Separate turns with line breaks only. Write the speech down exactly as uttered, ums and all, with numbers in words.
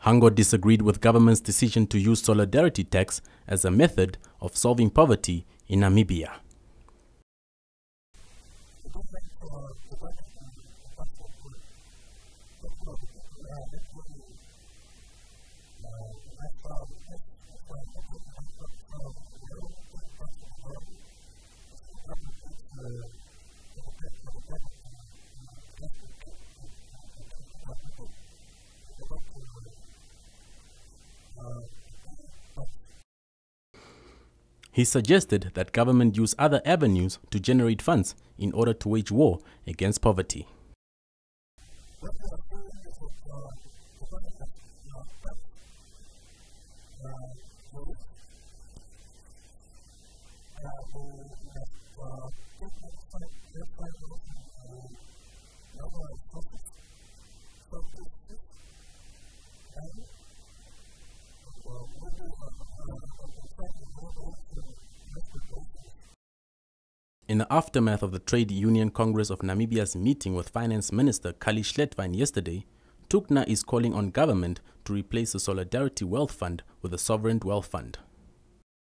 Hango disagreed with government's decision to use solidarity tax as a method of solving poverty in Namibia. He suggested that government use other avenues to generate funds in order to wage war against poverty. In the aftermath of the Trade Union Congress of Namibia's meeting with Finance Minister Kali Schletwein yesterday, TUCNA is calling on government to replace the Solidarity Wealth Fund with the Sovereign Wealth Fund.